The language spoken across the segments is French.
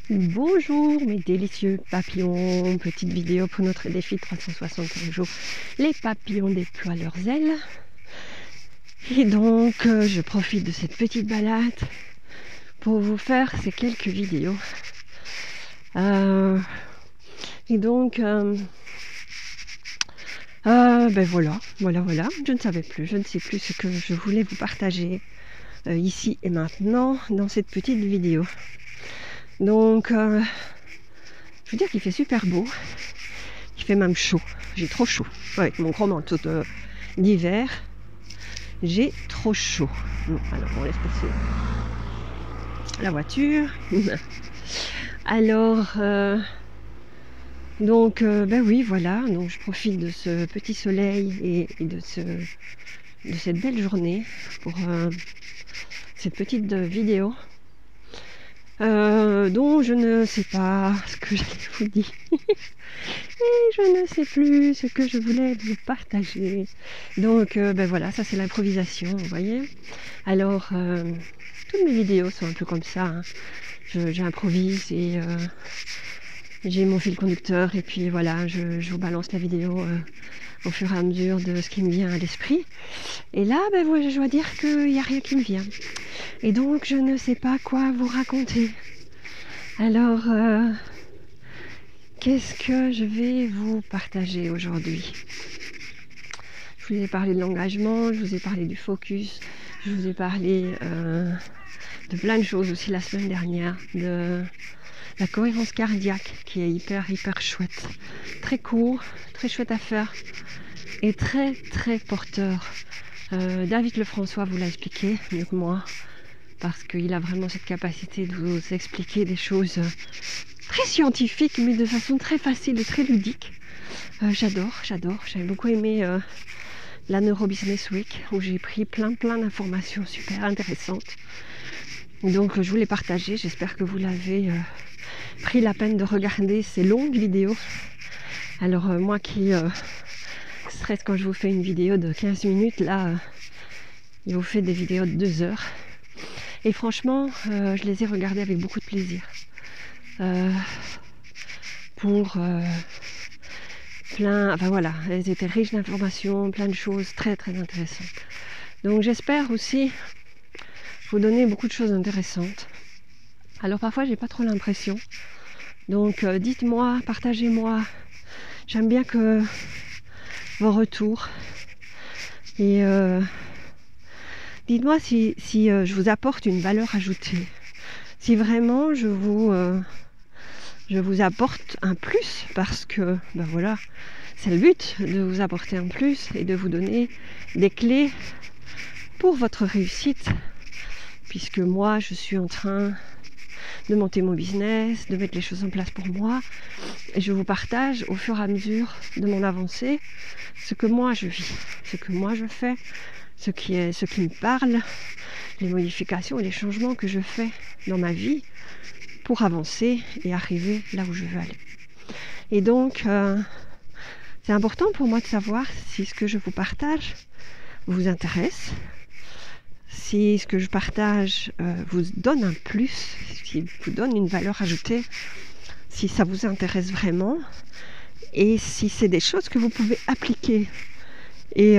Bonjour mes délicieux papillons, petite vidéo pour notre défi de 365 jours. Les papillons déploient leurs ailes. Et donc je profite de cette petite balade pour vous faire ces quelques vidéos. Et donc ben voilà, je ne savais plus, je ne sais plus ce que je voulais vous partager ici et maintenant dans cette petite vidéo. Donc, je veux dire qu'il fait super beau. Il fait même chaud. J'ai trop chaud. Avec mon gros manteau d'hiver, j'ai trop chaud. Bon, alors, on laisse passer la voiture. Alors, donc, ben oui, voilà. Donc, je profite de ce petit soleil et de cette belle journée pour cette petite vidéo. Dont je ne sais pas ce que j'allais vous dire et je ne sais plus ce que je voulais vous partager. Donc ben voilà, ça c'est l'improvisation, vous voyez. Alors toutes mes vidéos sont un peu comme ça, hein. J'improvise et j'ai mon fil conducteur et puis voilà, je vous balance la vidéo au fur et à mesure de ce qui me vient à l'esprit. Et là, ben voilà, je dois dire qu'il n'y a rien qui me vient. Et donc, je ne sais pas quoi vous raconter. Alors, qu'est-ce que je vais vous partager aujourd'hui? Je vous ai parlé de l'engagement, je vous ai parlé du focus, je vous ai parlé de plein de choses aussi la semaine dernière, de la cohérence cardiaque qui est hyper chouette. Très court, très chouette à faire et très porteur. David Lefrançois vous l'a expliqué mieux que moi, parce qu'il a vraiment cette capacité de vous expliquer des choses très scientifiques, mais de façon très facile et très ludique. J'adore. J'avais beaucoup aimé la Neurobusiness Week, où j'ai pris plein d'informations super intéressantes. Donc je vous l'ai partagé, j'espère que vous l'avez pris la peine de regarder ces longues vidéos. Alors moi qui stresse quand je vous fais une vidéo de 15 minutes, là il vous fait des vidéos de 2 heures. Et franchement, je les ai regardées avec beaucoup de plaisir. Pour enfin voilà, elles étaient riches d'informations, plein de choses très intéressantes. Donc j'espère aussi vous donner beaucoup de choses intéressantes. Alors parfois j'ai pas trop l'impression. Donc dites-moi, partagez-moi. J'aime bien que vos retours. Et dites-moi si je vous apporte une valeur ajoutée. Si vraiment je vous apporte un plus, parce que ben voilà, c'est le but, de vous apporter un plus et de vous donner des clés pour votre réussite, puisque moi je suis en train de monter mon business, de mettre les choses en place pour moi, et je vous partage au fur et à mesure de mon avancée ce que moi je vis, ce que moi je fais, ce qui me parle, les modifications et les changements que je fais dans ma vie pour avancer et arriver là où je veux aller. Et donc c'est important pour moi de savoir si ce que je vous partage vous intéresse, si ce que je partage vous donne un plus, si vous donne une valeur ajoutée, si ça vous intéresse vraiment, et si c'est des choses que vous pouvez appliquer et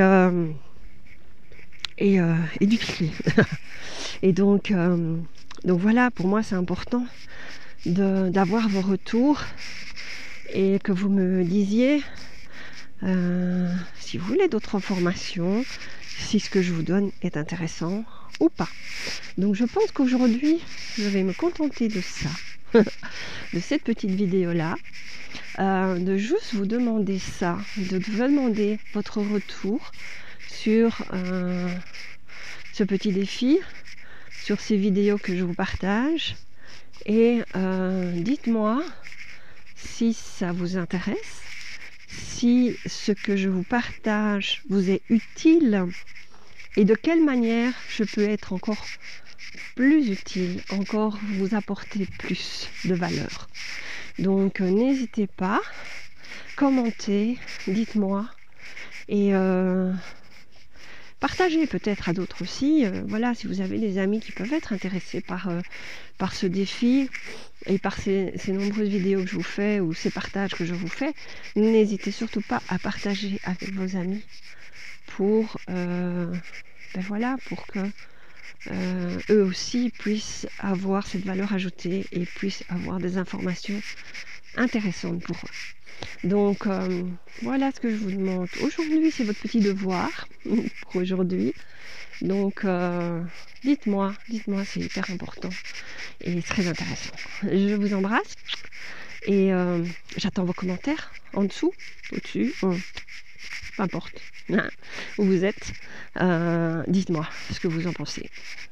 dupliquer. Et donc voilà, pour moi c'est important d'avoir vos retours et que vous me disiez si vous voulez d'autres informations, si ce que je vous donne est intéressant ou pas. Donc je pense qu'aujourd'hui je vais me contenter de ça, de cette petite vidéo là, de juste vous demander ça, de vous demander votre retour sur ce petit défi, sur ces vidéos que je vous partage, et dites-moi si ça vous intéresse, si ce que je vous partage vous est utile et de quelle manière je peux être encore plus utile, encore vous apporter plus de valeur. Donc n'hésitez pas, commentez, dites-moi, et partagez peut-être à d'autres aussi. Voilà, si vous avez des amis qui peuvent être intéressés par ce défi et par ces nombreuses vidéos que je vous fais ou ces partages que je vous fais, n'hésitez surtout pas à partager avec vos amis pour, voilà, pour que eux aussi puissent avoir cette valeur ajoutée et puissent avoir des informations intéressantes pour eux. Donc voilà ce que je vous demande aujourd'hui, c'est votre petit devoir pour aujourd'hui. Donc dites-moi, c'est hyper important et très intéressant. Je vous embrasse et j'attends vos commentaires en dessous, au-dessus, peu importe où vous êtes. Dites-moi ce que vous en pensez.